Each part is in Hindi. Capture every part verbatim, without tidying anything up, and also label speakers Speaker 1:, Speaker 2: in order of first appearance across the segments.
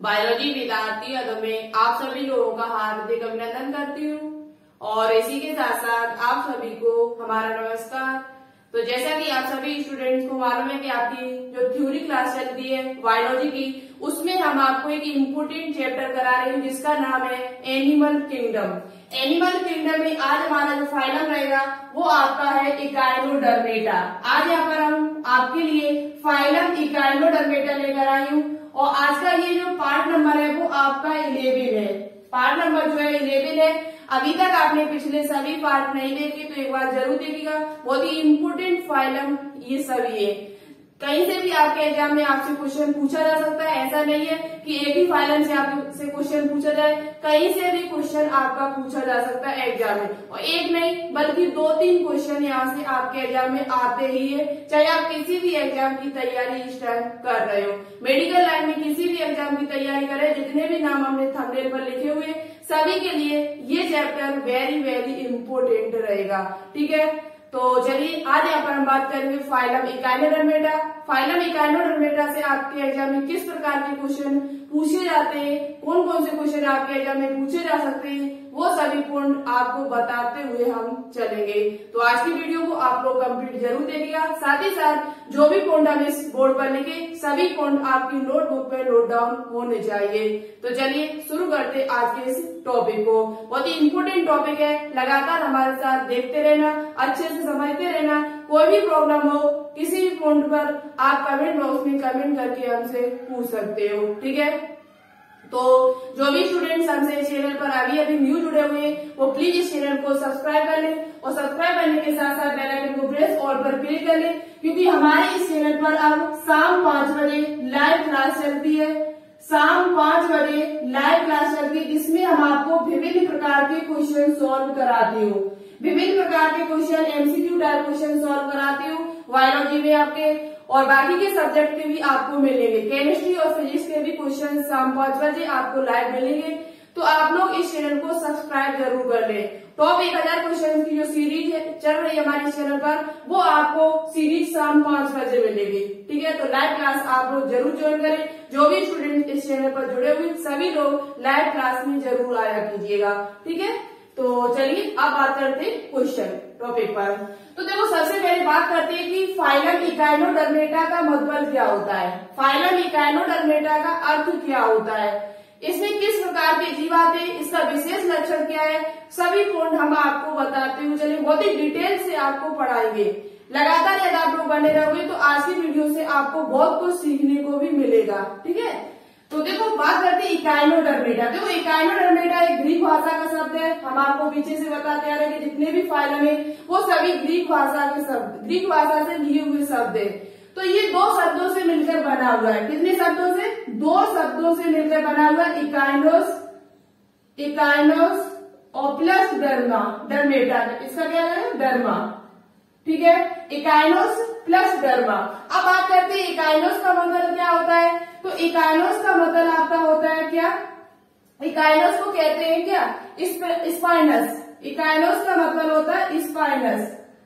Speaker 1: बायोलॉजी विद्यार्थी अदब में आप सभी लोगों का हार्दिक अभिनंदन करती हूँ और इसी के साथ साथ आप सभी को हमारा नमस्कार। तो जैसा कि आप सभी स्टूडेंट्स को मालूम है कि आपकी जो थ्योरी क्लास चलती है बायोलॉजी की, उसमें हम आपको एक इम्पोर्टेंट चैप्टर करा रहे हैं जिसका नाम है एनिमल किंगडम। एनिमल किंगडम में आज हमारा जो फाइलम रहेगा वो आपका है इकाइनोडर्मेटा। आज यहाँ पर हम आपके लिए फाइलम इकाइनोडर्मेटा लेकर आई हूँ और आज का ये जो पार्ट नंबर है वो आपका इलेवन है। पार्ट नंबर जो है इलेवन है। अभी तक आपने पिछले सभी पार्ट नहीं देखे तो एक बार जरूर देखिएगा, बहुत ही इम्पोर्टेंट फाइलम ये सभी है। कहीं से भी आपके एग्जाम में आपसे क्वेश्चन पूछा जा सकता है, ऐसा नहीं है कि एक ही फाइलम से आपसे क्वेश्चन पूछा जाए, कहीं से भी क्वेश्चन आपका पूछा जा सकता है एग्जाम में। और एक नहीं बल्कि दो तीन क्वेश्चन यहाँ से आपके एग्जाम में आते ही है, चाहे आप किसी भी एग्जाम की तैयारी इस टाइम कर रहे हो, मेडिकल लाइन में किसी भी एग्जाम की तैयारी करें, जितने भी नाम हमने थंबनेल पर लिखे हुए सभी के लिए ये चैप्टर वेरी वेरी इंपोर्टेंट रहेगा। ठीक है, तो चलिए आज यहाँ पर हम बात करेंगे फाइलम इकाइनोडर्मेटा। फाइलम इकाइनोडर्मेटा से आपके एग्जाम में किस प्रकार के क्वेश्चन पूछे जाते हैं, कौन कौन से क्वेश्चन आपके एग्जाम में पूछे जा सकते हैं, वो सभी पॉइंट आपको बताते हुए हम चलेंगे। तो आज की वीडियो को आप लोग कंप्लीट जरूर देखिएगा, साथ ही साथ जो भी पॉइंट हम इस बोर्ड पर लिखे सभी पॉइंट आपकी नोटबुक में नोट डाउन होने चाहिए। तो चलिए शुरू करते आज के इस टॉपिक को। बहुत ही इम्पोर्टेंट टॉपिक है, लगातार हमारे साथ देखते रहना, अच्छे से समझते रहना। कोई भी प्रॉब्लम हो किसी भी पॉइंट पर आप कमेंट बॉक्स में कमेंट करके हमसे पूछ सकते हो। ठीक है, तो जो भी स्टूडेंट्स हमसे इस चैनल पर अभी अभी न्यू जुड़े हुए हैं वो प्लीज इस चैनल को सब्सक्राइब कर लें और सब्सक्राइब करने के साथ साथ बेल आइकन को प्रेस ऑल पर क्लिक कर लें, क्योंकि हमारे इस चैनल पर अब शाम पांच बजे लाइव क्लास चलती है। शाम पांच बजे लाइव क्लास चलती है जिसमें हम आपको विभिन्न प्रकार के क्वेश्चन सॉल्व कराती हूँ, विभिन्न प्रकार के question MCQ type question solve कराती हूँ। बायोलॉजी में आपके और बाकी के सब्जेक्ट के भी आपको मिलेंगे, केमिस्ट्री और फिजिक्स के भी क्वेश्चन शाम पांच बजे आपको लाइव मिलेंगे। तो आप लोग इस चैनल को सब्सक्राइब जरूर कर लें। टॉप एक हजार क्वेश्चन की जो सीरीज है चल रही है हमारे चैनल पर वो आपको सीरीज शाम पांच बजे मिलेगी। ठीक है, तो लाइव क्लास आप लोग जरूर ज्वाइन करें। जो भी स्टूडेंट इस चैनल पर जुड़े हुए सभी लोग लाइव क्लास में जरूर आया कीजिएगा। ठीक है, तो चलिए अब बात करते हैं क्वेश्चन टॉपिक पर। तो देखो सबसे पहले बात करते हैं कि फाइलम इकाइनोडर्मेटा का मतलब क्या होता है, फाइलम इकाइनोडर्मेटा का अर्थ क्या होता है, इसमें किस प्रकार के जीव आते हैं, इसका विशेष लक्षण क्या है, सभी पॉइंट हम आपको बताते हुए चलिए बहुत ही डिटेल से आपको पढ़ाएंगे। लगातार यदि आप लोग बने रहोगे तो आज की वीडियो से आपको बहुत कुछ सीखने को भी मिलेगा। ठीक है, तो देखो बात करते हैं इकाइनोडर्मेटा। देखो इकाइनोडर्मेटा एक ग्रीक भाषा का शब्द है, हम आपको पीछे से बताते आ रहे हैं कि जितने भी फाइलम है वो सभी ग्रीक भाषा के शब्द, ग्रीक भाषा से लिए हुए शब्द है। तो ये दो शब्दों से मिलकर बना हुआ है, कितने शब्दों से, दो शब्दों से मिलकर बना हुआ है। इकाइनोस, इकाइनोस और प्लस डर्मा, डर्मेटा, इसका क्या है डर्मा। ठीक है, इकाइनोस प्लस डर्मा। अब बात करते हैं इकाइनोस का मतलब क्या होता है, तो इकाइनोस का मतलब आपका होता है क्या, इकाइनोस को कहते हैं क्या स्पाइनस। इकाइनोस का मतलब होता है स्पाइनस,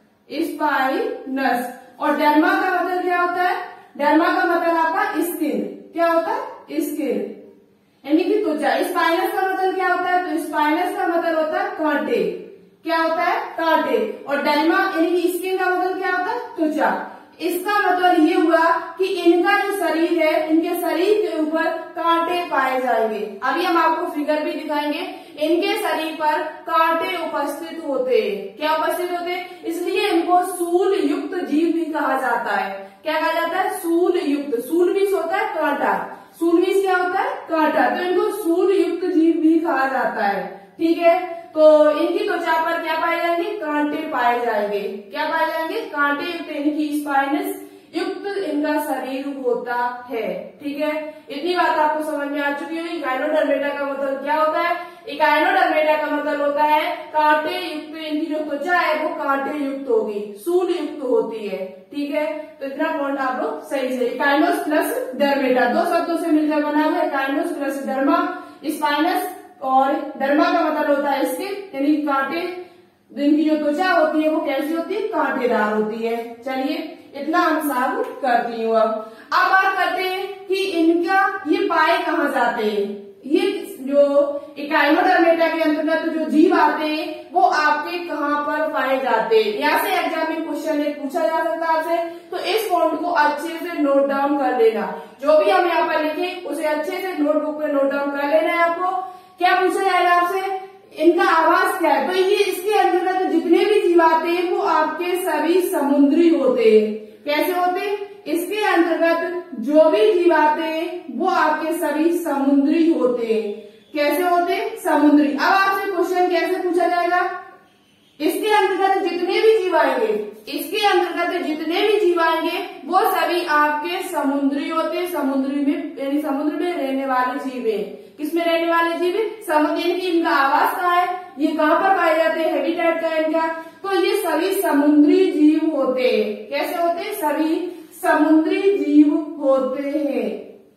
Speaker 1: स्पाइनस। और डर्मा का मतलब क्या होता है, डर्मा का मतलब आपका स्किन, क्या होता है स्किन, यानी कि त्वचा। स्पाइनस का मतलब क्या होता है, तो स्पाइनस का मतलब होता है कांटे, क्या होता है कांटे। और डर्मा यानी कि स्किन का मतलब क्या होता है त्वचा। इसका मतलब ये हुआ कि इनका जो शरीर है, इनके शरीर के ऊपर कांटे पाए जाएंगे। अभी हम आपको फिगर भी दिखाएंगे, इनके शरीर पर कांटे उपस्थित होते हैं। क्या उपस्थित होते हैं, इसलिए इनको सूल युक्त जीव भी कहा जाता है। क्या कहा जाता है, सूल युक्त। सूल भी होता है कांटा, सूल भी क्या होता है कांटा, तो इनको सूल युक्त जीव भी कहा जाता है। ठीक है, तो इनकी त्वचा पर क्या पाए जाएंगे, कांटे पाए जाएंगे। क्या पाए जाएंगे, कांटे युक्त, इनकी स्पाइनस युक्त इनका शरीर होता है। ठीक है, इतनी बात आपको समझ में आ चुकी होगी। इकाइनोडर्मेटा का मतलब क्या होता है, इकाइनोडर्मेटा का मतलब होता है कांटे युक्त, इनकी जो त्वचा है वो कांटे युक्त होगी, सूल युक्त होती है। ठीक है, तो इतना पॉइंट आप लोग सही से। इकाइनोस प्लस डर्मेटा दो शब्दों से मिलकर बना हुआ है, इकाइनोस प्लस डर्मा, स्पाइनस और डर्मा का मतलब होता है स्किन, यानी कांटे। इनकी जो त्वचा होती है वो कैसी होती है, कांटेदार होती है। चलिए इतना हम साफ करती हूँ। अब अब बात करते हैं कि इनका ये पाए कहाँ जाते हैं। ये जो इकाइनोडर्मेटा के अंतर्गत जो जीव आते हैं वो आपके कहाँ पर पाए जाते हैं। यहाँ से एग्जाम में क्वेश्चन एक पूछा जा सकता है आपसे, तो इस पॉइंट को अच्छे से नोट डाउन कर लेना। जो भी हम यहाँ पर लिखे उसे अच्छे से नोटबुक पे नोट डाउन कर लेना है। आपको क्या पूछा जाएगा आपसे, इनका आवास क्या है। तो ये इसके अंतर्गत जितने भी जीव आते हैं वो आपके सभी समुद्री होते हैं। कैसे होते हैं, इसके अंतर्गत जो भी जीव आते हैं वो आपके सभी समुद्री होते हैं। कैसे होते, समुद्री। अब आपसे क्वेश्चन कैसे पूछा जाएगा, इसके अंतर्गत जितने भी जीव आएंगे, इसके अंतर्गत जितने भी जीव आएंगे वो सभी आपके समुद्री होते हैं। समुद्री में यानी समुद्र में रहने वाले जीव है। किसमें रहने वाले जीव है, समुद्र की। इनका आवास कहाँ है, ये कहाँ पर पाए जाते हैं, हैबिटेट का इनका। तो ये सभी समुद्री जीव होते हैं। कैसे होते हैं, सभी समुद्री जीव होते हैं,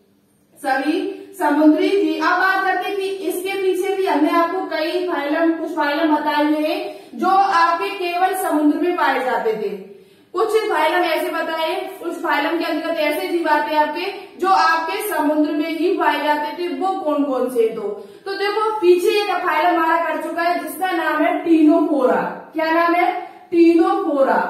Speaker 1: सभी समुद्री जीव। अब बात करते हैं कि इसके पीछे भी हमने आपको कई फाइलम कुछ फाइलम बताए हुए हैं जो आपके केवल समुद्र में पाए जाते थे। कुछ फाइलम ऐसे बताए, कुछ फाइलम के अंतर्गत ऐसे जीव आते हैं आपके जो आपके समुद्र में ही पाए जाते थे। वो कौन कौन से, दो तो देखो पीछे एक फाइलम हमारा कर चुका है जिसका नाम है टीनोफोरा। क्या नाम है, टीनोफोरा।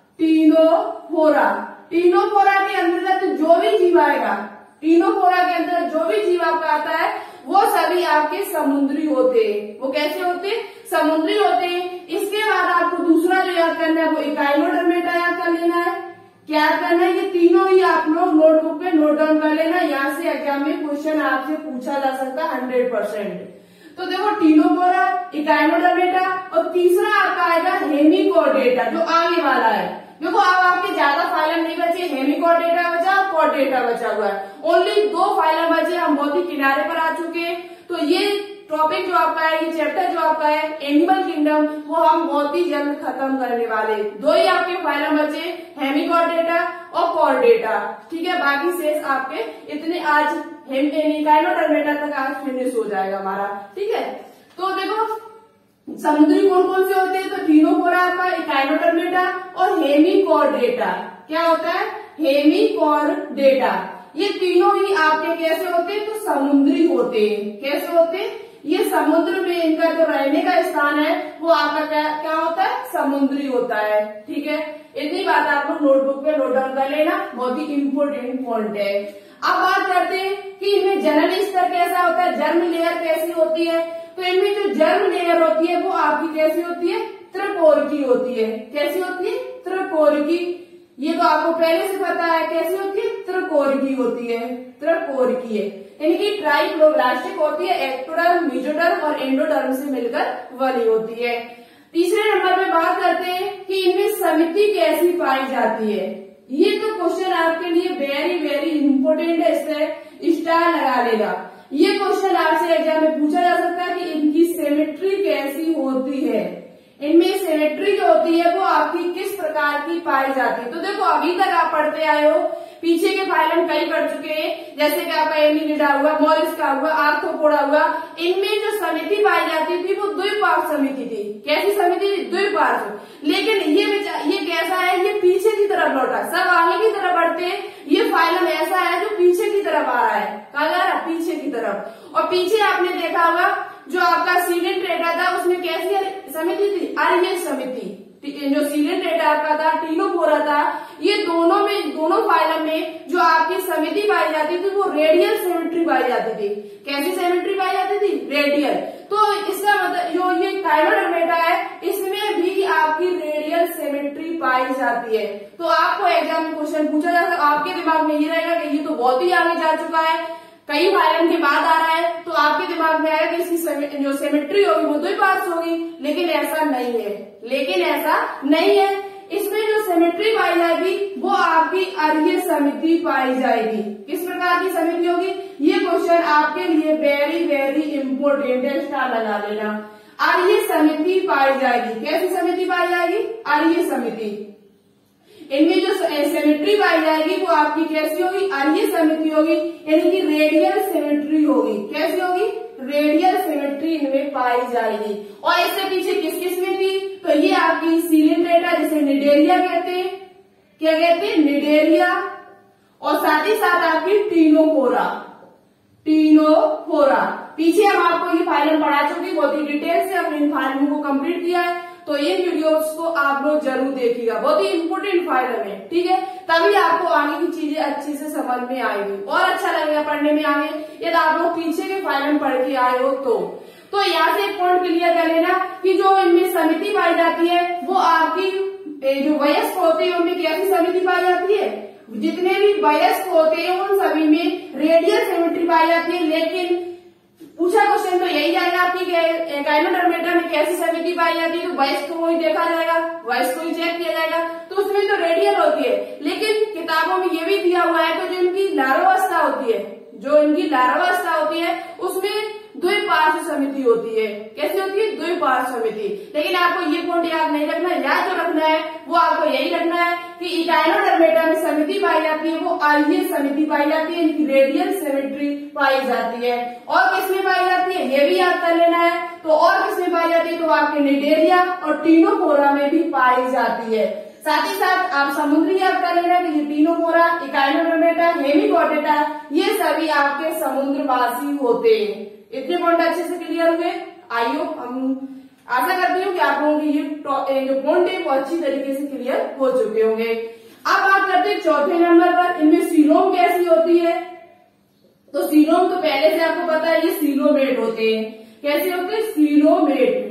Speaker 1: टीनोफोरा टीनोफोरा के अंतर्गत जो भी जीव आएगा, टीनोफोरा के अंदर जो भी जीव आपका आता है वो सभी आपके समुद्री होते हैं। वो कैसे होते हैं, समुद्री होते हैं। इसके बाद आपको दूसरा जो याद करना है वो इकाइनोडर्मेटा याद कर लेना है। क्या याद करना है, ये तीनों ही आप लोग नोटबुक पे नोट डाउन कर लेना। यहाँ से एग्जाम में क्वेश्चन आपसे पूछा जा सकता है हंड्रेड परसेंट। तो देखो टीनोफोरा, इकाइनोडर्मेटा और तीसरा आपका आएगा हेमिकोडेटा जो आगे वाला है। देखो अब आपके ज्यादा फाइलम नहीं बचे, हेमिकोडेटा बचा और कोडेटा बचा हुआ है। ओनली दो फाइलम बचे, हम बहुत ही किनारे पर आ चुके हैं। तो ये टॉपिक जो आपका है, ये चैप्टर जो आपका है एनिमल किंगडम, वो हम बहुत ही जल्द खत्म करने वाले। दो ही आपके फाइलम बचे, हेमिकोडेटा और कोडेटा। ठीक है, बाकी शेष आपके इतने आज इकाइनोडर्मेटा तक आज फिनिश हो जाएगा हमारा। ठीक है, तो देखो समुद्री कौन कौन से होते हैं, तो टीनोफोरा आपका, इकाइनोडर्मेटा और हेमिकोडेटा। क्या होता है, हेमिकोडेटा। ये तीनों ही आपके कैसे होते हैं, तो समुद्री होते हैं। कैसे होते हैं, ये समुद्र में इनका जो रहने का स्थान है वो आपका क्या क्या होता है, समुद्री होता है। ठीक है, इतनी बात आप लोग नोटबुक पे नोट डाउन कर लेना, बहुत ही इम्पोर्टेंट पॉइंट है। अब बात करते हैं कि इनमें जनन स्तर कैसा होता है, जर्म लेयर कैसी होती है। तो इनमें जो जर्म लेयर होती है वो आपकी कैसी होती है, त्रिकोण की होती है। कैसी होती है, त्रिकोण की। ये तो आपको पहले से पता है कैसी होती है, त्रिकोण की होती है, त्रिकोण की है। इनकी ट्राइक्लोब्लास्टिक होती है, एक्टोडर्म, मेसोडर्म और एंडोडर्म से मिलकर बनी होती है। तीसरे नंबर पे बात करते हैं कि इनमें समिति कैसी पाई जाती है। ये तो क्वेश्चन आपके लिए वेरी वेरी इंपोर्टेंट है, इससे स्टार लगा लेगा। ये क्वेश्चन आपसे एग्जाम में पूछा जा सकता है कि इनकी सिमेट्री कैसी होती है। इनमें सिमेट्री जो होती है वो आपकी किस प्रकार की पाई जाती है। तो देखो अभी तक आप पढ़ते आए हो, पीछे के फाइलम कई पढ़ चुके हैं, जैसे कि आपका एनिलिडा हुआ, मोलस्का हुआ, आर्थ्रोपोडा हुआ। इनमें जो समिति पाई जाती थी वो द्विपार्श्व समिति थी। कैसी समिति थी, द्विपार्श्व। लेकिन ये ये कैसा है, ये पीछे की तरफ लौटा, सब आगे की तरफ बढ़ते हैं। ये फाइलम ऐसा है जो पीछे की तरफ आ रहा है, कहा जा रहा है पीछे की तरफ। और पीछे आपने देखा होगा जो आपका सीडेंट्रेटा था उसमें कैसी समिति थी, आर्य समिति। जो सीडेंट्रेटा आपका था, टीनोफोरा था, ये दोनों में दोनों फाइलम में जो आपकी समिति पाई जाती थी वो रेडियल सिमेट्री पाई जाती थी। कैसी सिमेट्री पाई जाती थी, रेडियल। तो इसका मतलब जो ये इकाइनोडर्मेटा है इसमें भी आपकी रेडियल सिमेट्री पाई जाती है। तो आपको एग्जाम में क्वेश्चन पूछा जा सकता है, आपके दिमाग में ये रहेगा कि ये तो बहुत ही आगे जा चुका है, कई फाइलम के बाद आ रहा है, तो आपके दिमाग में आएगा कि इसकी जो सिमेट्री होगी वो द्विपार्श्व होगी। लेकिन ऐसा नहीं है, लेकिन ऐसा नहीं है। इसमें जो सिमेट्री पाई जाएगी वो आपकी आर्य समिति पाई जाएगी। किस प्रकार की समिति होगी, ये क्वेश्चन आपके लिए वेरी वेरी इंपोर्टेंट है, स्टार लगा लेना। आर्य समिति पाई जाएगी। कैसी समिति पाई जाएगी, आर्य समिति। इनमें जो सिमेट्री पाई जाएगी वो आपकी कैसी होगी, आर्य समिति होगी, यानी कि रेडियल सिमेट्री होगी। कैसी होगी, रेडियल सिमेट्री इनमें पाई जाएगी। और इससे पीछे किस किस में थी, तो ये आपकी सीडेंट्रेटा जिसे निडेरिया कहते हैं। क्या कहते हैं, निडेरिया। और साथ ही साथ आपकी टीनोफोरा, टीनोफोरा। पीछे हम आपको ये फाइलम पढ़ा चुके, बहुत ही डिटेल से हमने इन फाइलम को कंप्लीट किया है, तो इन वीडियोस को आप लोग जरूर देखिएगा, बहुत ही इंपोर्टेंट फाइलम है, ठीक है। तभी आपको आगे की चीजें अच्छे से समझ में आएगी और अच्छा लगेगा पढ़ने में आगे, यदि आप लोग पीछे के फाइलम पढ़ के आए हो तो। तो यहाँ से एक पॉइंट क्लियर कर लेना कि जो इनमें समिति पाई जाती है वो आपकी जो वयस्क होते हैं उनमें कैसी समिति पाई जाती है, जितने भी वयस्क होते हैं उन सभी में रेडियल सिमेट्री पाई जाती है। लेकिन पूछा क्वेश्चन तो यही जाएगा आपकी गायनोडर्मेटा में कैसी समिति पाई जाती है, तो वयस्क को ही देखा जाएगा, वयस्क को ही चेक किया जाएगा, तो उसमें तो रेडियल होती है। लेकिन किताबों में ये भी दिया हुआ है कि जो इनकी लार्वावस्था होती है, जो इनकी लार्वावस्था होती है उसमें द्विपार्श्व समिति होती है। कैसी होती है? द्विपार्श्व समिति। लेकिन आपको ये पॉइंट याद नहीं रखना है, याद जो रखना है वो आपको यही रखना है कि इकाइनोडर्मेटा में समिति पाई जाती है वो आइए समिति पाई जाती है, इनकी रेडियल सिमेट्री पाई जाती है। और किसमें पाई जाती है ये भी याद कर लेना है। तो और किसमें पाई जाती है, तो आपके निडेरिया और टीनोफोरा में भी पाई जाती है। साथ ही साथ आप समुद्री याद कर लेना कि टीनोफोरा, इकाइनोडर्मेटा, हेमिकोटेटा ये सभी आपके समुद्रवासी होते हैं। इतने पॉइंट अच्छे से क्लियर हुए? आइयो हम आशा करती हूँ कि आप लोगों की ये जो पॉइंट है वो अच्छी तरीके से क्लियर हो चुके होंगे। अब बात करते हैं चौथे नंबर पर, इनमें सीलोम कैसी होती है। तो सीलोम तो पहले से आपको पता है ये सीलोमेट होते हैं। कैसे होते हैं? सीलोमेट,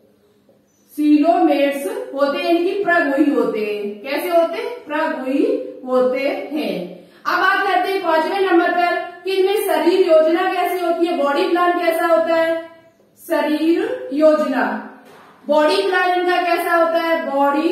Speaker 1: सीलोमेट्स होते हैं, इनकी प्रगुही होते हैं। कैसे होते हैं? प्रगुही होते हैं। अब बात करते हैं पांचवें नंबर पर कि इनमें शरीर योजना कैसी होती है, बॉडी प्लान कैसा होता है। शरीर योजना, बॉडी प्लान इनका कैसा होता है, बॉडी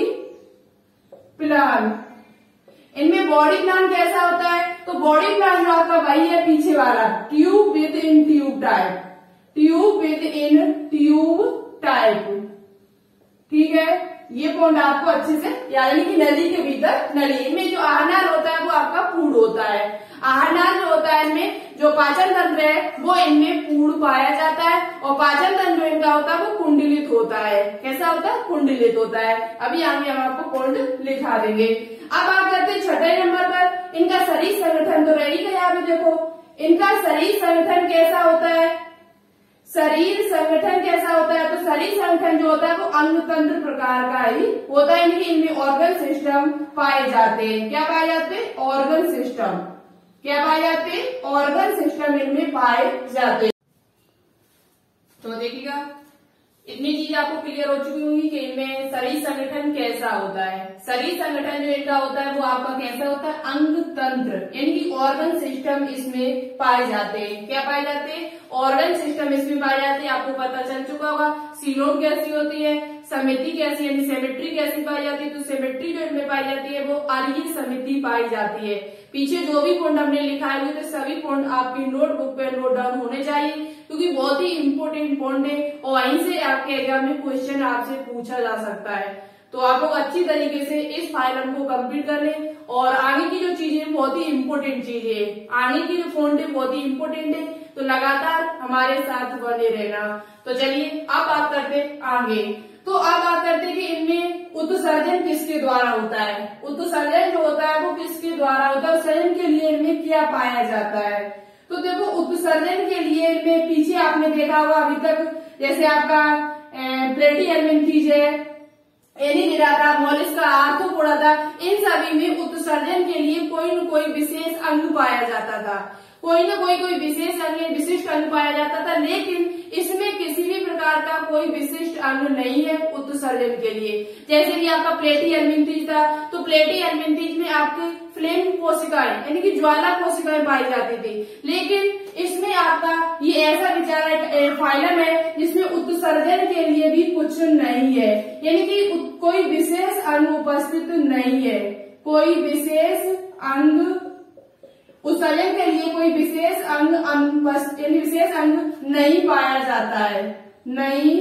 Speaker 1: प्लान, इनमें बॉडी प्लान कैसा होता है। तो बॉडी प्लान जो आपका वही है पीछे वाला, tube within tube type, tube within tube type, ठीक है। ये पॉइंट आपको अच्छे से यानी कि नली के भीतर नली, इनमें जो आहारनाल होता है वो आपका पूर्ण होता है। आहारनाल जो होता है इनमें जो पाचन तंत्र है वो इनमें पूर्ण पाया जाता है, और पाचन तंत्र जो इनका होता है वो कुंडलित होता है। कैसा होता है? कुंडलित होता है। अभी आगे हम आपको पॉइंट लिखा देंगे। अब बात करते हैं छठे नंबर पर, इनका शरीर संगठन तो रेडी का, यहाँ पे देखो इनका शरीर संगठन कैसा होता है। शरीर संगठन कैसा होता है, तो शरीर संगठन जो होता है वो अंग तंत्र प्रकार का ही होता है। इनके इनमें ऑर्गन सिस्टम पाए जाते हैं। क्या पाए जाते हैं? Organ system. क्या पाए जाते हैं? ऑर्गन सिस्टम इनमें पाए जाते हैं। तो देखिएगा इतनी चीज आपको क्लियर हो चुकी होंगी कि इनमें शरीर संगठन कैसा होता है। शरीर संगठन जो इनका होता है वो आपका कैसा होता है? अंग तंत्र, यानी कि ऑर्गन सिस्टम इसमें पाए जाते हैं। क्या पाए जाते हैं? ऑर्गन सिस्टम इसमें पाए जाते हैं। आपको पता चल चुका होगा सीलोम कैसी होती है, समिति कैसी यानी सिमेट्री कैसी पाई जाती है। तो सिमेट्री जो इनमें पाई जाती है वो आर्य समिति पाई जाती है। पीछे जो भी पॉइंट हमने लिखाए हुए थे सभी पॉइंट आपकी नोटबुक पे नोट डाउन होने चाहिए, क्योंकि बहुत ही इंपोर्टेंट पॉइंट है और वहीं से आपके एग्जाम में क्वेश्चन आपसे पूछा जा सकता है। तो आप लोग अच्छी तरीके से इस फाइलम को कंप्लीट कर लें, और आगे की जो चीजें बहुत ही इंपोर्टेंट चीजें है, आगे की जो पॉइंट है बहुत ही इंपोर्टेंट है, तो लगातार हमारे साथ बने रहना। तो चलिए अब बात करते आगे। तो अब बात करते हैं कि इनमें उत्सर्जन किसके द्वारा होता है। उत्सर्जन जो होता है वो किसके द्वारा होता है, उत्सर्जन के लिए इनमें क्या पाया जाता है। तो देखो उत्सर्जन के लिए इनमें पीछे आपने देखा होगा अभी तक, जैसे आपका प्लेटिहेल्मिन्थेस है, एनीलिडाटा, मोलस्का, आर्थ्रोपोडा, इन सभी में उत्सर्जन के लिए कोई न कोई विशेष अंग पाया जाता था, कोई न कोई कोई विशेष अंग विशिष्ट अंग पाया जाता था। लेकिन इसमें किसी भी प्रकार का कोई विशिष्ट अंग नहीं है उत्सर्जन के लिए। जैसे कि आपका प्लेटिहेल्मिन्थेस था, तो प्लेटिहेल्मिन्थेस में आपके फ्लेम कोशिकाएं यानी कि ज्वाला कोशिकाएं पाई जाती थी। लेकिन इसमें आपका ये ऐसा विचार फाइलम है जिसमें उत्सर्जन के लिए भी कुछ नहीं है, यानी कि कोई विशेष अंग उपस्थित नहीं है। कोई विशेष अंग उत्सर्जन के लिए कोई विशेष अंग यानी विशेष अंग नहीं पाया जाता है, नहीं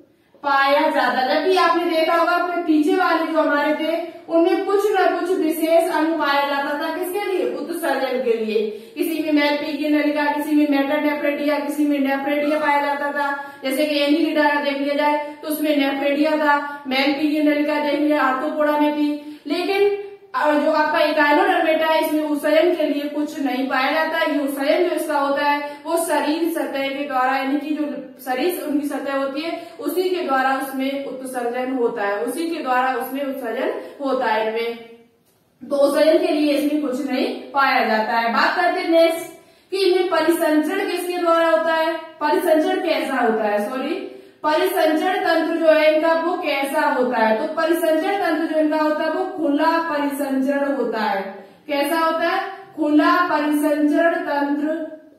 Speaker 1: पाया जाता। जबकि आपने देखा होगा अपने पीछे वाले जो हमारे थे उनमें कुछ न कुछ विशेष अंग पाया जाता था। किसके लिए? उत्सर्जन के लिए। किसी में मेलपीगिया नलिका, किसी में मेटानेफ्रेटिया, किसी में नेफ्रेटिया पाया जाता था। जैसे कि एनीलिडाटा देख लिया जाए तो उसमें नेफ्रेटिया था, मेलपीगिया नलिका देख लिया आर्थ्रोपोडा में थी। लेकिन और जो आपका इकाइनोडर्मेटा है इसमें उत्सर्जन के लिए कुछ नहीं पाया जाता है। ये उत्सर्जन जो इसका होता है वो शरीर सतह के द्वारा, यानी कि जो शरीर उनकी सतह होती है उसी के द्वारा उसमें उत्सर्जन होता है, उसी के द्वारा उसमें उत्सर्जन होता है इनमें। तो उत्सर्जन के लिए इसमें कुछ नहीं पाया जाता है। बात करते हैं नेक्स्ट कि इनमें परिसंचरण किसके द्वारा होता है, परिसंचरण कैसा होता है, सॉरी परिसंचरण तंत्र जो है इनका वो कैसा होता है। तो परिसंचरण तंत्र जो इनका होता है वो खुला परिसंचरण होता है। कैसा होता है, खुला परिसंचरण तंत्र,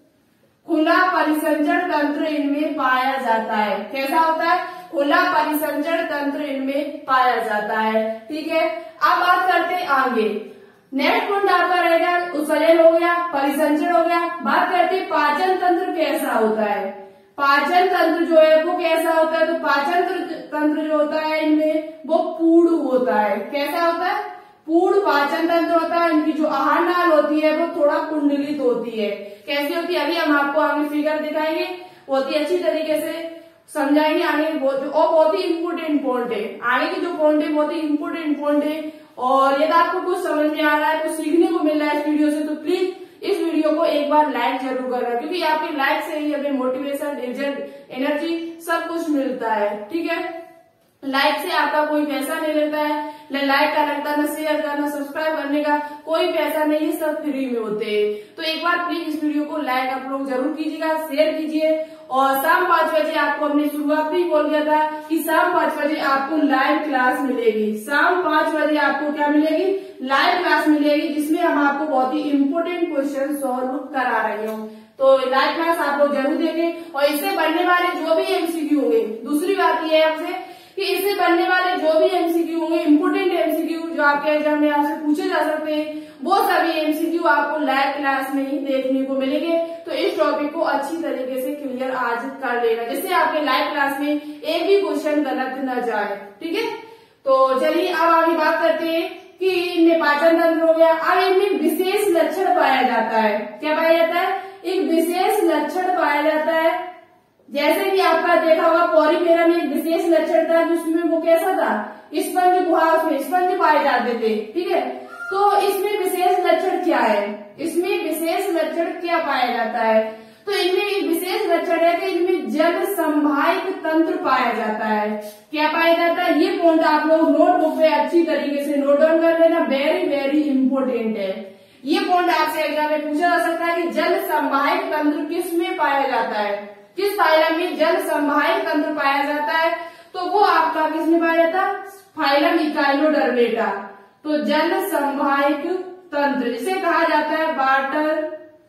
Speaker 1: खुला परिसंचरण तंत्र इनमें पाया जाता है। कैसा होता है, खुला परिसंचरण तंत्र इनमें पाया जाता है। ठीक है, अब बात करते हैं आगे। नेक्स्ट पॉइंट आपका रहेगा उत्सर्जन हो गया, परिसंचरण हो गया। बात करते हैं पाचन तंत्र कैसा होता है। पाचन तंत्र जो है वो कैसा होता है, तो पाचन तंत्र जो होता है इनमें वो पूर्ण होता है। कैसा होता है, पूर्ण पाचन तंत्र होता है। इनकी जो आहार नाल होती है वो थोड़ा कुंडलित होती है। कैसी होती है, अभी हम आपको आगे फिगर दिखाएंगे, बहुत ही अच्छी तरीके से समझाएंगे आगे। बहुत और बहुत ही इम्पोर्टेंट पॉइंट है, आगे की जो पॉइंट है बहुत ही इम्पोर्टेंट पॉइंट है। और यदि आपको कुछ समझ में आ रहा है, कुछ सीखने को मिल रहा है इस वीडियो से, तो प्लीज इस वीडियो को एक बार लाइक जरूर करना, क्योंकि आपके लाइक से ही हमें मोटिवेशन, रिजल्ट, एनर्जी सब कुछ मिलता है। ठीक है, लाइक से आपका कोई पैसा नहीं लगता है, न लाइक का लगता, न शेयर का, न सब्सक्राइब करने का कोई पैसा नहीं, ये सब फ्री में होते हैं। तो एक बार प्लीज इस वीडियो को लाइक आप लोग जरूर कीजिएगा, शेयर कीजिए। और शाम पांच बजे आपको हमने शुरुआत ही बोल दिया था कि शाम पांच बजे आपको लाइव क्लास मिलेगी। शाम पांच बजे आपको क्या मिलेगी, लाइव क्लास मिलेगी, जिसमें हम आपको बहुत ही इम्पोर्टेंट क्वेश्चन सॉल्व करा रहे हो। तो लाइव क्लास आप लोग जरूर देखें। और इससे बनने वाले जो भी एमसीक्यू होंगे, दूसरी बात यह है आपसे कि इससे बनने वाले जो भी एमसीक्यू होंगे, इम्पोर्टेंट एमसीक्यू जो आपके एग्जाम में आपसे पूछे जा सकते हैं, वो सभी एमसीक्यू आपको लाइव क्लास में ही देखने को मिलेंगे। तो इस टॉपिक को अच्छी तरीके से क्लियर आज कर लेना, जिससे आपके लाइव क्लास में एक भी क्वेश्चन गलत न जाए। ठीक है, तो चलिए अब आगे बात करते हैं कि इनमें पाचन तंत्र हो गया। अब इनमें विशेष लक्षण पाया जाता है। क्या पाया जाता है, एक विशेष लक्षण पाया जाता है। जैसे कि आपका देखा होगा पॉलीफेरा में एक विशेष लक्षण था, जिसमें वो कैसा था, स्पंज गुहा, उसमें स्पंज पाए जाते थे। ठीक है, तो इसमें विशेष लक्षण क्या है, इसमें विशेष लक्षण क्या पाया जाता है, तो इनमें एक विशेष लक्षण है कि इनमें जल संवाहक तंत्र पाया जाता है। क्या पाया जाता है, ये पॉइंट आप लोग नोटबुक पे अच्छी तरीके से नोट डाउन कर लेना, वेरी वेरी इंपॉर्टेंट है। ये पॉइंट आपसे एग्जाम में पूछा जा सकता है कि जल संवाहक तंत्र किस में पाया जाता है, किस फाइलम में जल संवाहक तंत्र पाया जाता है। तो वो आपका किस में पाया जाता है, फाइलम इकाइनोडर्मेटा। तो जल संवाहक तंत्र जिसे कहा जाता है water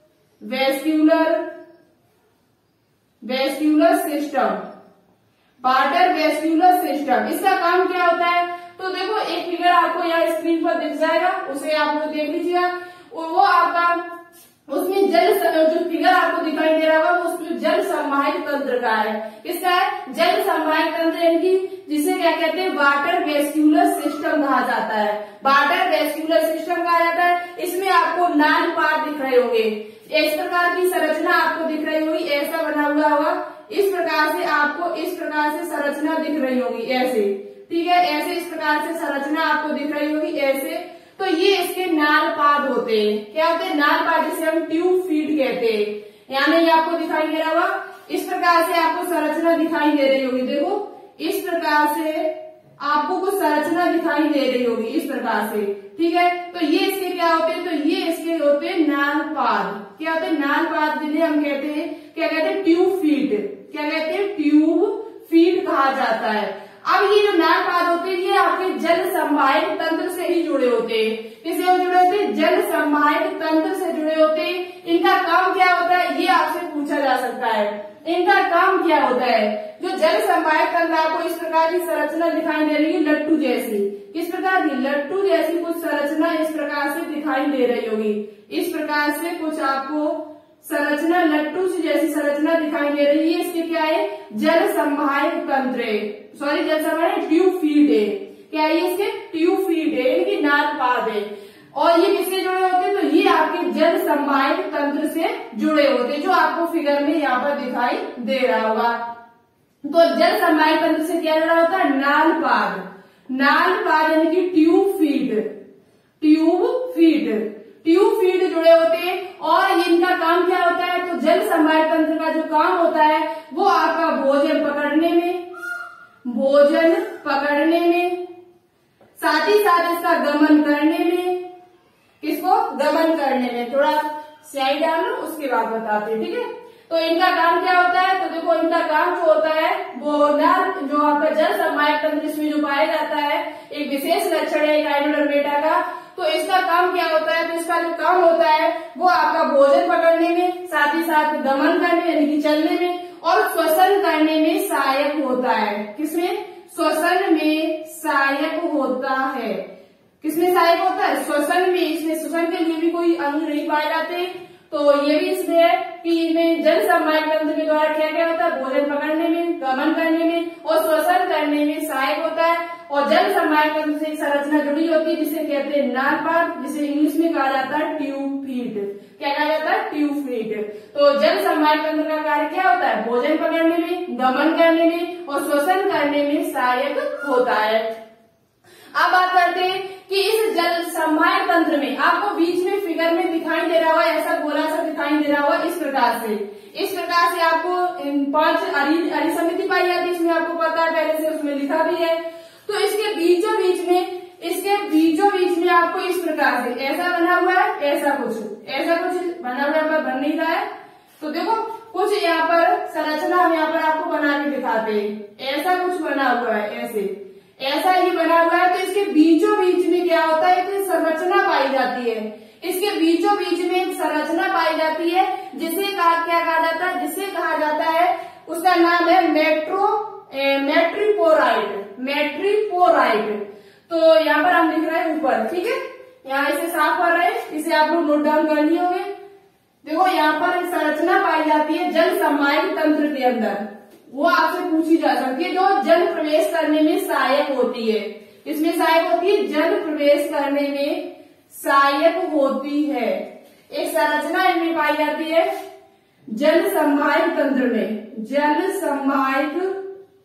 Speaker 1: vascular vascular system, water vascular system, इसका काम क्या होता है। तो देखो एक फिगर आपको यहाँ स्क्रीन पर दिख जाएगा, उसे आप लोग देख लीजिएगा। वो आपका उसमें जल जो फिगर आपको दिखाई दे रहा होगा वो उसमें जल संवाहक तंत्र का है। किसका है, जल संवाहक तंत्र, यानी जिसे क्या कहते हैं वाटर वेस्क्यूलर सिस्टम कहा जाता है। वाटर वेस्क्यूलर सिस्टम कहा जाता है। इसमें आपको नाल पार्ट दिख रहे होंगे, इस प्रकार की संरचना आपको दिख रही होगी, ऐसा बना हुआ होगा, इस प्रकार से आपको इस प्रकार से संरचना दिख रही होगी, ऐसे। ठीक है, ऐसे इस प्रकार से संरचना आपको दिख रही होगी, ऐसे। तो ये इसके नाल पाद होते हैं। क्या होते हैं, नाल पाद, जिसे हम ट्यूब फीड कहते हैं। यानी ये आपको दिखाई दे रहा होगा, इस प्रकार से आपको संरचना दिखाई दे रही होगी। देखो इस प्रकार से आपको कुछ संरचना दिखाई दे रही होगी, इस प्रकार से। ठीक है, तो ये इसके क्या होते हैं, तो ये इसके होते हैं नाल पाद। क्या होते हैं, नाल पाद, जिन्हें हम कहते हैं क्या कहते हैं, ट्यूब फीड। क्या कहते हैं, ट्यूब फीड कहा जाता है। अब ये जो नाल पाद होते हैं ये आपके जल संवाहक तंत्र से ही जुड़े होते हैं। किससे जुड़े होते हैं, जल संवाहक तंत्र से जुड़े होते हैं। इनका काम क्या होता है, ये आपसे पूछा जा सकता है। इनका काम क्या होता है, जो जल संवाहक तंत्र आपको इस प्रकार की संरचना दिखाई दे रही है, लट्टू जैसी, किस प्रकार की, लट्टू जैसी कुछ संरचना इस प्रकार से दिखाई दे रही होगी। इस प्रकार से कुछ आपको संरचना लट्टू से जैसी संरचना दिखाई दे रही है। इसके क्या है, जल संवाहक तंत्र है, सॉरी जल संवाहक ट्यूब फीड है। क्या है, इसके ट्यूब फीड है, इनकी नाल पाद है। और ये किससे जुड़े होते हैं, तो ये आपके जल संवाहक तंत्र से जुड़े होते हैं, जो आपको फिगर में यहाँ पर दिखाई दे रहा होगा। तो जल संवाहक तंत्र से क्या जुड़ा होता है, नाल पाद। नाल पाद यानी कि tube feed. Tube feet, tube feet जुड़े होते हैं। और इनका काम क्या होता है, तो जल संवाहक तंत्र का जो काम होता है वो आपका भोजन पकड़ने में, भोजन पकड़ने में, साथ ही साथ इसका गमन करने में, किसको गमन करने में। थोड़ा स्याही डालो उसके बाद बताते हैं, ठीक है। तो इनका काम क्या होता है, तो देखो इनका काम जो होता है वो नर जो आपका जल संवाहक तंत्र इसमें जो पाया जाता है एक विशेष लक्षण है गाइनोडर्मेटा का। तो इसका काम क्या होता है, तो इसका जो काम होता है वो आपका भोजन पकड़ने में, साथ ही साथ गमन करने यानी कि चलने में और श्वसन करने में सहायक होता है। किसमें, श्वसन में सहायक होता है। किसमें सहायक होता है, श्वसन में। इसमें श्वसन के लिए भी कोई अंग नहीं पाए जाते, तो ये भी इसमें है कि इनमें जल संवाहक तंत्र के द्वारा क्या क्या होता है, भोजन पकड़ने में, गमन करने में और श्वसन करने में सहायक होता है। और जल संवाहक तंत्र से एक संरचना जुड़ी होती है जिसे कहते हैं नालपात, जिसे इंग्लिश में कहा जाता है ट्यूब फीट। क्या कहा जाता है, ट्यूब फीट। तो जल संवाहक तंत्र का कार्य क्या होता है, भोजन पकड़ने में, गमन करने में और श्वसन करने में सहायक होता है। अब बात करते हैं कि इस जल संवाहक तंत्र में आपको बीच में फिगर में दिखाई दे रहा होगा, ऐसा गोला सा दिखाई दे रहा होगा इस प्रकार से। इस प्रकार से आपको पांच अरी अरी समिति पाई जाती है, इसमें आपको पता है पहले से उसमें लिखा भी है। तो इसके बीचों बीच में इसके बीचों बीच में आपको इस प्रकार से ऐसा बना हुआ है, ऐसा कुछ ऐसा कुछ बना हुआ है, बन नहीं रहा है। तो देखो कुछ यहाँ पर संरचना हम यहाँ पर आपको बना के दिखाते हैं, ऐसा कुछ बना हुआ है, ऐसे ऐसा ही बना हुआ है। तो इसके बीचों बीच में क्या होता है कि संरचना पाई जाती है। इसके बीचों बीच में एक संरचना पाई जाती है जिसे कहा क्या कहा जाता है, जिसे कहा जाता है उसका नाम है मेट्रो मेट्रीपोराइट मेट्रीपोराइट। तो यहाँ पर हम लिख रहे हैं ऊपर, ठीक है। यहाँ इसे साफ कर रहे हैं, इसे आप लोग नोट डाउन कर लिए होंगे। देखो यहाँ पर एक संरचना पाई जाती है जल संवाहक तंत्र के अंदर, वो आपसे पूछी जा सकती है, जो जल प्रवेश करने में सहायक होती है। इसमें सहायक होती है, जल प्रवेश करने में सहायक होती है। एक संरचना इनमें पाई जाती है जल संवाहक तंत्र में, जल संवाहक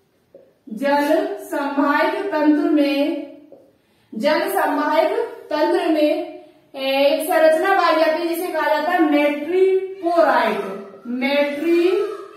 Speaker 1: जल संवाहक तंत्र में जल संवाहक तंत्र में एक संरचना पाई जाती है जिसे कहा जाता है मेट्रीपोराइट मेट्री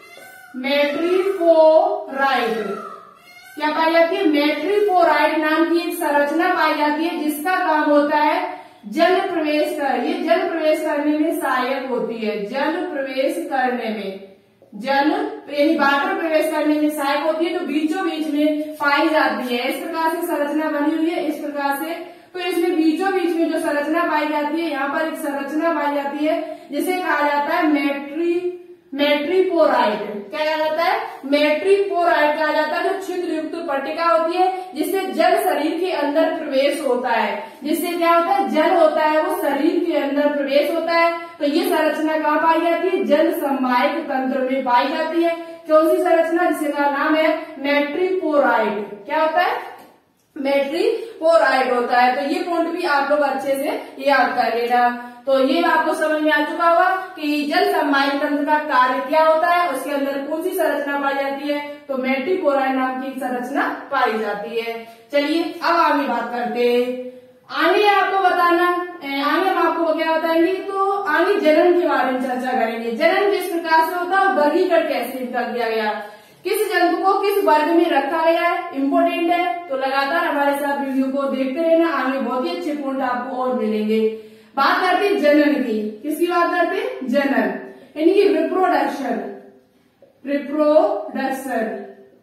Speaker 1: मेट्रीपोराइट। क्या पाई जाती है, मेट्रीपोराइट नाम की एक संरचना पाई जाती है जिसका काम होता है जल प्रवेश कर ये जल प्रवेश करने में सहायक होती है। जल प्रवेश करने में जल यानी वाटर प्रवेश करने में सहायक होती है। तो बीचों बीच में पाई जाती है, इस प्रकार से संरचना बनी हुई है, इस प्रकार से। तो इसमें बीचों बीच में जो संरचना पाई जाती है, यहाँ पर एक संरचना पाई जाती है जिसे कहा जाता है मेट्री मेट्रीपोराइट। क्या कहा जाता है, मेट्रीपोराइट कहा जाता है, जो छिद्र युक्त पट्टिका होती है जिससे जल शरीर के अंदर प्रवेश होता है। जिससे क्या होता है, जल होता है वो शरीर के अंदर प्रवेश होता है। तो ये संरचना कहाँ पाई जाती है, जल संवाहक तंत्र में पाई जाती है। कौन सी संरचना, जिसका नाम है मेट्रीपोराइट। क्या होता है, मेट्रीपोराइट होता है। तो ये पॉइंट भी आप लोग अच्छे से याद कर लेना। तो ये आपको समझ में आ चुका होगा कि जल संवाहक तंत्र का कार्य क्या होता है, उसके अंदर कौन सी संरचना पाई जाती है। तो मेट्रीपोराइट नाम की संरचना पाई जाती है। चलिए अब आगे बात करते हैं। आगे आपको बताना आगे हम आपको क्या बताएंगे, तो आगे जनन के बारे में चर्चा करेंगे। जनन किस प्रकार से होता है, वर्गीकरण कैसे कर दिया गया, किस जंतु को किस वर्ग में रखा गया है, इम्पोर्टेंट है। तो लगातार हमारे साथ वीडियो को देखते रहना, आगे बहुत ही अच्छे पॉइंट आपको और मिलेंगे। बात करते हैं जनन की, किसकी बात करते हैं, जनन यानी कि रिप्रोडक्शन रिप्रोडक्शन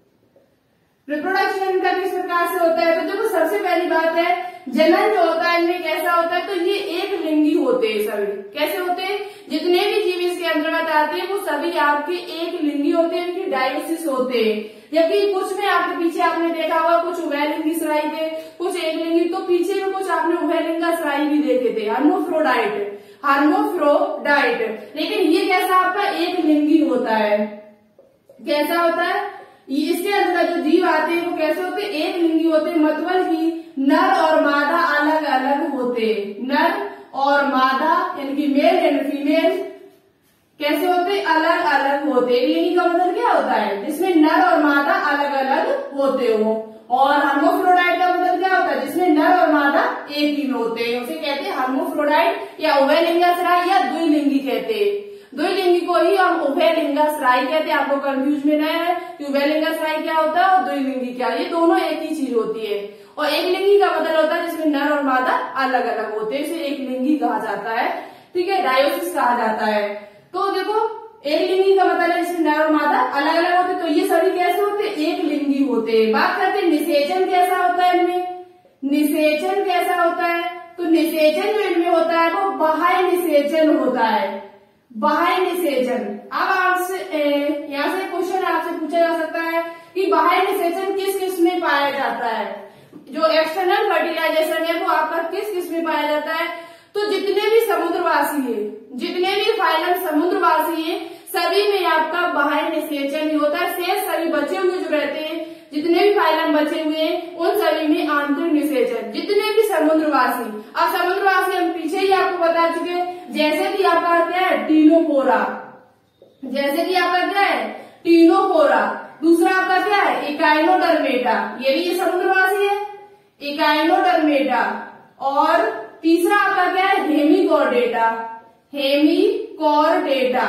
Speaker 1: रिप्रोडक्शन का किस प्रकार से होता है। तो देखो सबसे पहली बात है, जनन जो होता है इनमें कैसा होता है, तो ये एक लिंगी होते हैं सभी। कैसे होते हैं, जितने भी जीव इसके अंतर्गत आते हैं वो सभी आपके एक लिंगी होते हैं, इनकी डायोसिस होते हैं। जबकि कुछ में आपके पीछे आपने देखा होगा कुछ उभयलिंगी सराई थे, कुछ एक लिंगी, तो पीछे में कुछ आपने उभयलिंगा सराई भी देखे थे, हर्मोफ्रोडाइट हर्मोफ्रोडाइट। लेकिन ये कैसा आपका एक लिंगी होता है। कैसा होता है, इसके अंदर जो जीव आते हैं वो कैसे होते हैं, एक लिंगी होते हैं। मतलब कि नर और मादा अलग अलग होते हैं, नर और मादा यानी कि मेल एंड फीमेल कैसे होते हैं, अलग अलग होते हैं। लिंगी का मतलब क्या होता है, जिसमें नर और मादा अलग अलग होते हो। और हर्मोफ्रोडाइट का मतलब क्या होता है, जिसमें नर और मादा एक ही में होते हैं, उसे कहते हैं हर्माफ्रोडाइट या उभयलिंगाश्राय या द्विलिंगी कहते हैं। द्विलिंगी को ही हम उभयलिंगाश्राय कहते हैं। आपको कंफ्यूज में न है कि उभयलिंगाश्राय क्या होता है और द्विलिंगी क्या, ये दोनों एक ही चीज होती है। और एक लिंगी का मतलब होता है जिसमें नर और मादा अलग अलग होते हैं, इसे एक लिंगी कहा जाता है। ठीक है, डायोसिस कहा जाता है। तो देखो एक लिंगी का मतलब है जिसमें नर और मादा अलग अलग होते, तो ये सभी कैसे होते हैं, एक लिंगी होते हैं। बात करते हैं निषेचन कैसा होता है इनमें। निषेचन कैसा होता है, तो निषेचन जो इनमें होता है वो बाह्य निषेचन होता है। बाह्य निषेचन, अब आपसे यहाँ से क्वेश्चन आपसे पूछा जा सकता है कि बाह्य निषेचन किस किस में पाया जाता है। जो एक्सटर्नल फर्टिलाइजेशन है वो आपका किस किस में पाया जाता है, तो जितने भी समुद्रवासी है, जितने भी फाइलम समुद्रवासी है, सभी में आपका बाह्य निषेचन ही होता है। शेष सभी बचे हुए जो रहते हैं, जितने भी फाइलम बचे हुए हैं, उन सभी में आंतरिक निषेचन, जितने भी समुद्रवासी। अब समुद्रवासी हम पीछे ही आपको बता चुके हैं, जैसे कि आपका क्या है टीनोफोरा, जैसे कि आपका क्या है टीनोफोरा। दूसरा आपका क्या है इकाइनोडर्मेटा, ये भी ये समुद्रवासी है, इकाइनोडर्मेटा। और तीसरा आपका क्या है Hemichordata, Hemichordata,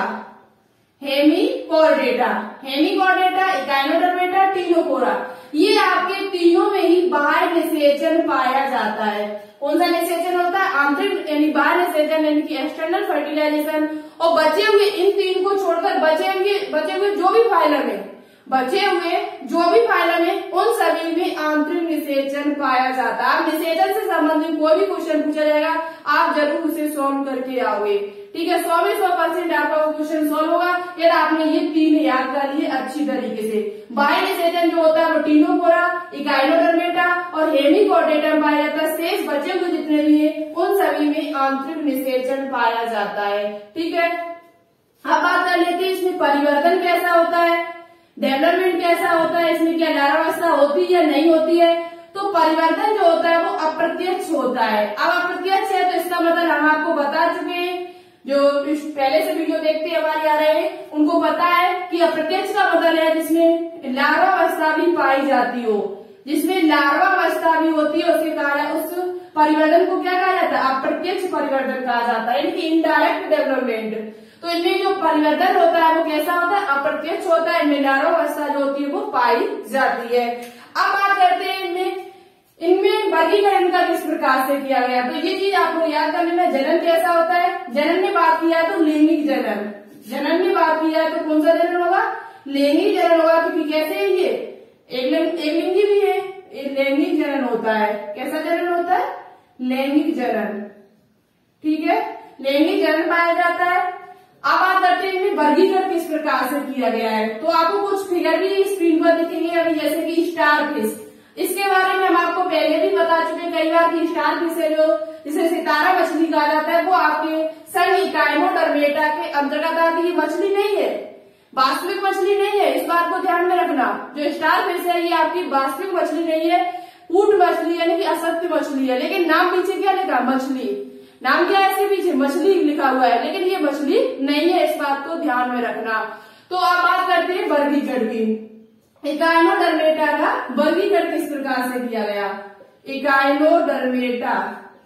Speaker 1: Hemichordata, Hemichordata, Echinodermata, Ctenophora, ये आपके तीनों में ही बाह्य निषेचन पाया जाता है। कौन सा निषेचन होता है, आंतरिक यानी बाह्य निषेचन यानी कि एक्सटर्नल फर्टिलाइजेशन। और बचे हुए इन तीन को छोड़कर बचे हुए बचे हुए जो भी फाइलम है, बचे हुए जो भी फाइलम है, उन सभी में आंतरिक निषेचन पाया जाता है। आप निषेचन से संबंधित कोई भी क्वेश्चन पूछा जाएगा, आप जरूर उसे सॉल्व करके आओगे। ठीक है, सौ में सौ परसेंट आपका क्वेश्चन सॉल्व होगा यदि आपने ये तीन याद कर लिए अच्छी तरीके से। बाह्य निषेचन जो होता है वो टीनोफोरा, इकाइनोडर्मेटा और हेमिकॉर्डेटा में पाया जाता है। शेष बचे हुए जितने भी है उन सभी में आंतरिक निषेचन पाया जाता है। ठीक है, अब बात कर लेते हैं इसमें परिवर्तन कैसा होता है, डेवलपमेंट कैसा होता है, इसमें क्या लार्वावस्था होती है या नहीं होती है। तो परिवर्तन जो होता है वो अप्रत्यक्ष होता है। अब अप्रत्यक्ष है तो इसका मतलब हम आपको बता चुके हैं, जो पहले से वीडियो देखते हमारे आ रहे हैं उनको पता है कि अप्रत्यक्ष का मतलब है जिसमें लार्वावस्था भी पाई जाती हो, जिसमें लार्वावस्था भी होती है उसके कारण उस परिवर्तन को क्या कहा जाता है, अप्रत्यक्ष परिवर्तन कहा जाता है, यानी कि इनडायरेक्ट डेवलपमेंट। तो इनमें जो परिवर्तन होता है वो कैसा होता है, अप्रत्यक्ष होता है। इनमें लार्वावस्था जो होती है वो पाई जाती है। अब बात करते हैं इनमें इनमें वर्गीकरण का किस प्रकार से किया गया, तो ये चीज आपको याद करने में, जनन कैसा होता है। जनन में बात किया तो लैंगिक जनन, जनन में बात किया तो कौन सा जनन होगा, लैंगिक जनन होगा। क्योंकि कैसे है ये एक लिंगी भी है, लैंगिक जनन होता है। कैसा जनन होता है, लैंगिक जनन। ठीक है, लैंगिक जनन पाया जाता है। अब बात करते हैं इनमें वर्गीकरण किस प्रकार से किया गया है। तो आपको कुछ फिगर भी स्क्रीन पर दिखेंगे अभी, जैसे कि स्टार फिश, इसके बारे में हम आपको पहले भी बता चुके हैं कई बार कि स्टार फिश है जो जिसे सितारा मछली कहा जाता है, वो आपके संघ इकाइनोडर्मेटा के अंतर्गत आती है। मछली नहीं है, वास्तविक मछली नहीं है, इस बात को ध्यान में रखना। जो स्टार फिश है ये आपकी वास्तविक मछली नहीं है, कूट मछली यानी कि असत्य मछली है। लेकिन नाम पीछे क्या लिखा, मछली, नाम क्या है इसके पीछे, मछली लिखा हुआ है, लेकिन ये मछली नहीं है, इस बात को ध्यान में रखना। तो अब बात करते हैं वर्गीकरण की। इकाइनोडर्मेटा का वर्गीकरण किस प्रकार से किया गया, इकाइनोडर्मेटा,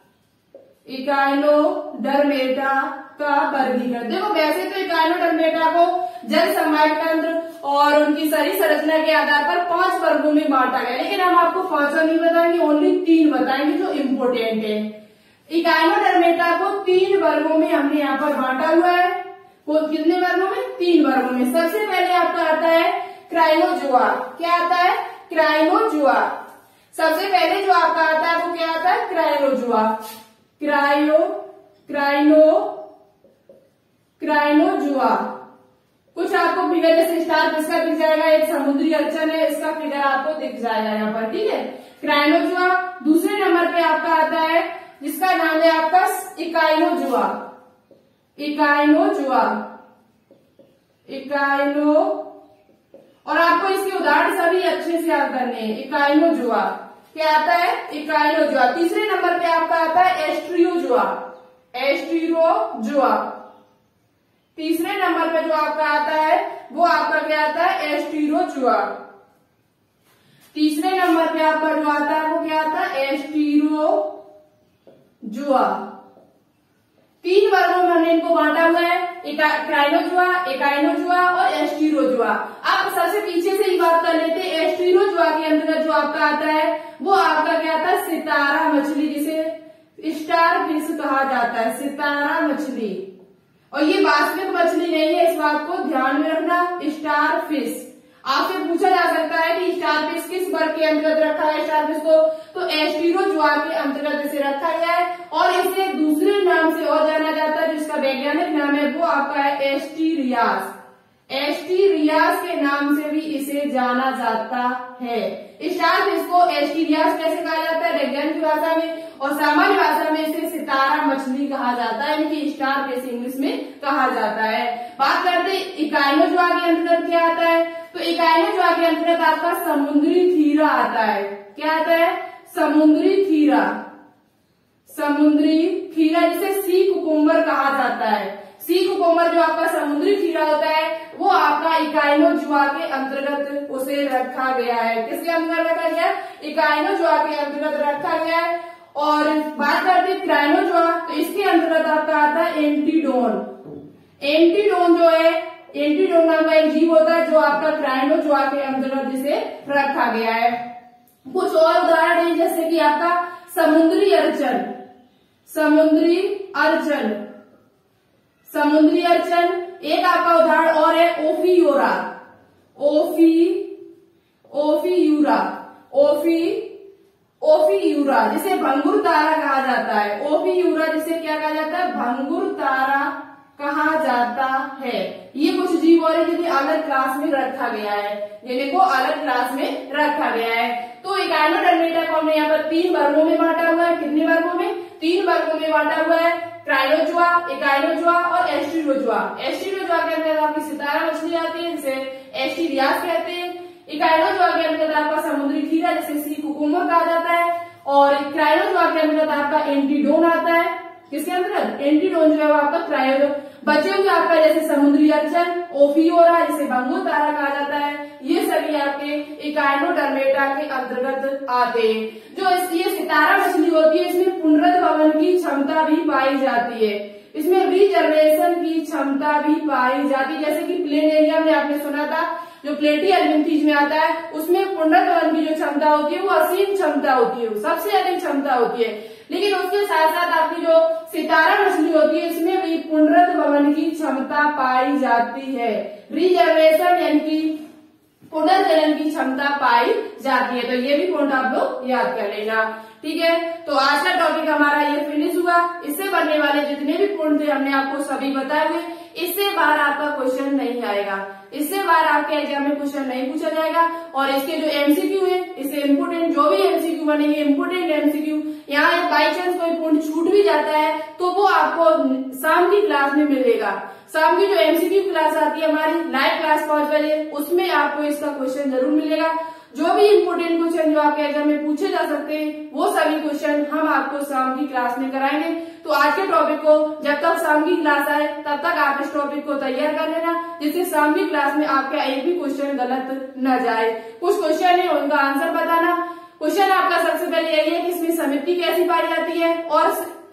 Speaker 1: इकाइनोडर्मेटा का वर्गीकरण। देखो वैसे तो इकाइनोडर्मेटा को जल संवाहक तंत्र और उनकी शरीर संरचना के आधार पर पांच वर्गों में बांटा गया, लेकिन हम आपको पांचों नहीं बताएंगे, ओनली तीन बताएंगे जो इम्पोर्टेंट है। इकाइनोडर्मेटा को तीन वर्गों में हमने यहाँ पर बांटा हुआ है। वो कितने वर्गों में, तीन वर्गों में। सबसे पहले आपका आता है क्राइनोजोआ। क्या आता है, क्राइनोजोआ। सबसे पहले जो आपका आता है वो क्या आता है, क्राइनोजोआ। क्रायो क्राइनो क्राइनोजोआ। कुछ आपको फिगर जैसे स्टार फिश का दिख जाएगा, एक समुद्री अर्चन है, इसका फिगर आपको दिख जाएगा यहाँ पर। ठीक है, क्राइनोजोआ। दूसरे नंबर पे आपका आता है जिसका नाम है आपका इकाइनोजोआ, इकाइनोजोआ, इकाइनो। और आपको इसके उदाहरण सभी अच्छे से याद करने हैं। इकाइनोजोआ क्या आता है, इकाइनोजोआ। तीसरे नंबर पे आपका आता है एस्ट्रियोजोआ, एस्ट्रियोजोआ। तीसरे नंबर पे जो आपका आता है वो आपका क्या आता है, एस्ट्रियोजोआ। तीसरे नंबर पे आपका जो आता है वो क्या आता है, एस्टीरोजुआ। तीन वर्गों में हमने इनको बांटा हुआ है, क्राइनोजुआ, एकाइनोजुआ और एस्टीरोजुआ। आप सबसे पीछे से ही बात कर लेते हैं। एस्टीरोजुआ के अंतर्गत जो आपका आता है वो आपका क्या आता है, सितारा मछली, जिसे स्टार फिश कहा जाता है, सितारा मछली। और ये वास्तविक मछली नहीं है, इस बात को ध्यान में रखना, स्टार फिश। आपसे पूछा जा सकता है कि स्टार फिश किस वर्ग के अंतर्गत रखा है स्टार फिश को, तो एस्टीरोजुआ के अंतर्गत इसे रखा गया है। और इसे दूसरे नाम से और जाना जाता है, जिसका वैज्ञानिक नाम है वो आपका है एस्टीरियास। एस्टीरियास के नाम से भी इसे जाना जाता है। स्टार फिश को एस्टीरियास कैसे कहा जाता है वैज्ञानिक भाषा में, और सामान्य भाषा में इसे सितारा मछली कहा जाता है, यानी कि स्टार फिश इंग्लिश में कहा जाता है। बात करते इकाइनोजुआ के अंतर्गत क्या आता है, तो इकाइनोजुआ के अंतर्गत आपका समुद्री खीरा आता है। क्या आता है, समुद्री खीरा। समुद्री खीरा जिसे सी कुकुम्बर कहा जाता है। सी कुकुम्बर जो आपका समुद्री खीरा होता है वो आपका इकाइनोजुआ के अंतर्गत उसे रखा गया है। किसके अंतर्गत रखा गया, इकाइनोजुआ के अंतर्गत रखा गया है। और बात करते हैं क्राइनोजुआ, तो इसके अंतर्गत आपका आता है एंटीडोन। एंटीडोन जो है, एंटीडोन नाम का एक जीव होता है जो आपका क्राइनोजुआ के अंतर्गत जिसे रखा गया है। कुछ और उदाहरण है, जैसे कि आपका समुद्री अर्चन, समुद्री अर्चन, समुद्री अर्चन। एक आपका उदाहरण और है ओफियोरा, ओफी ओफियूरा, ओफी ओफियूरा जिसे भंगुर तारा कहा जाता है। ओफियूरा जिसे क्या कहा जाता है, भंगुर तारा कहा जाता है। ये कुछ जीव और है जिन्हें अलग क्लास में रखा गया है, जिन्हें को अलग क्लास में रखा गया है। तो इकाइनोडर्मेटा को हमने यहाँ पर तीन वर्गों में बांटा हुआ है। कितने वर्गों में, तीन वर्गों में बांटा हुआ है, क्राइनोजुआ, इकाइनोजुआ और एस्टीरोजुआ। एस्टीरोजुआ के अंदर आपकी सितारा मछली आती है जिसे एस्टीरियास कहते हैं। इकाइनोजुआ के अंतर्गत आपका समुद्री खीरा जिसे सी कुकुम्बर कहा जाता है। और क्राइनोजुआ के अंतर्गत आपका एंटीडोन आता है। किसके अंतर्गत, एंटीडोन जो है वो आपका क्रायो। बचे हुए आपका जैसे समुद्री अर्चन, ओफियोरा जिसे भंगुर तारा कहा जाता है, ये सभी आपके इकाइनोडर्मेटा के अंतर्गत आते हैं। जो ये सितारा मछली होती है इसमें पुनरुत्थान भवन की क्षमता भी पाई जाती है, इसमें रिजर्वेशन की क्षमता भी पाई जाती है। जैसे कि प्लेन एरिया में आपने सुना था जो प्लेटियलमिंथीज में आता है उसमें पुनरुत्थान की जो क्षमता होती है वो असीम क्षमता होती है, सबसे अधिक क्षमता होती है। लेकिन उसके साथ साथ आपकी जो सितारा मछली होती है इसमें भी पुनरुत्थान की क्षमता पाई जाती है, रिजर्वेशन यानी कि पुनर्जनन की क्षमता पाई जाती है। तो ये भी पॉइंट आप लोग याद कर लेना, ठीक है। तो आज का टॉपिक हमारा ये फिनिश हुआ। इससे बनने वाले जितने भी पॉइंट थे हमने आपको सभी बताए हुए। इससे बाहर आपका क्वेश्चन नहीं आएगा, इससे बाहर आपके एग्जाम में क्वेश्चन नहीं पूछा जाएगा। और इसके जो एमसीक्यू है, इससे इम्पोर्टेंट जो भी एमसीक्यू बनेंगे, इम्पोर्टेंट एमसीक्यू, यहाँ बाई चांस कोई पॉइंट छूट भी जाता है तो वो आपको शाम की क्लास में मिलेगा। शाम की जो एमसीक्यू क्लास आती है हमारी लाइव क्लास पांच बजे, उसमें आपको इसका क्वेश्चन जरूर मिलेगा। जो भी इम्पोर्टेंट क्वेश्चन जो आपके एग्जाम में पूछे जा सकते हैं वो सभी क्वेश्चन हम आपको शाम की क्लास में कराएंगे। तो आज के टॉपिक को जब तक शाम की क्लास आए तब तक आप इस टॉपिक को तैयार कर लेना, जिससे शाम की क्लास में आपका एक भी क्वेश्चन गलत न जाए। कुछ क्वेश्चन है उनका आंसर बताना। क्वेश्चन आपका सबसे पहले यही है कि इसमें समिति कैसी पाई जाती है, और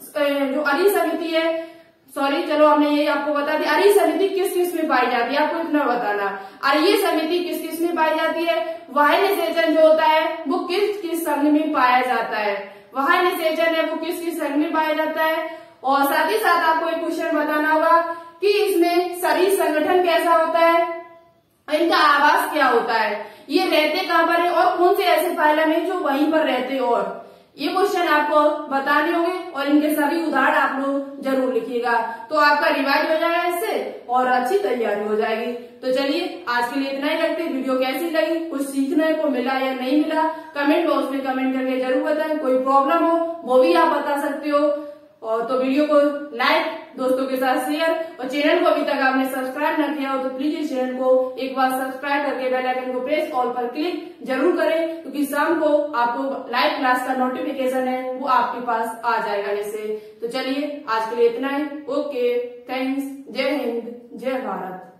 Speaker 1: जो अरी समिति है, सॉरी चलो हमने ये आपको बता दिया, अरी समिति किस किस में पाई जाती है आपको इतना बताना। अरीय समिति किस किस में पाई जाती है, वाह्य निषेचन जो होता है वो किस किस संघ में पाया जाता है, वाह्य निषेचन है वो किस किस संघ में पाया जाता है। और साथ ही साथ आपको एक क्वेश्चन बताना होगा कि इसमें शरीर संगठन कैसा होता है, इनका आवास क्या होता है, ये रहते कहाँ पर है और कौन से ऐसे फाइलम है जो वहीं पर रहते, और ये क्वेश्चन आपको बताने होंगे और इनके सभी उदाहरण आप लोग जरूर लिखिएगा। तो आपका रिवाइज हो जाएगा इससे और अच्छी तैयारी हो जाएगी। तो चलिए आज के लिए इतना ही रखते हैं। वीडियो कैसी लगी, कुछ सीखने को मिला या नहीं मिला, कमेंट बॉक्स में कमेंट करके जरूर बताएं। कोई प्रॉब्लम हो वो भी आप बता सकते हो। और तो वीडियो को लाइक, दोस्तों के साथ शेयर, और चैनल को अभी तक आपने सब्सक्राइब न किया हो तो प्लीज इस चैनल को एक बार सब्सक्राइब करके बेल आइकन को प्रेस ऑल पर क्लिक जरूर करें, क्योंकि शाम को आपको लाइव क्लास का नोटिफिकेशन है वो आपके पास आ जाएगा जैसे। तो चलिए आज के लिए इतना ही। ओके, थैंक्स, जय हिंद, जय भारत।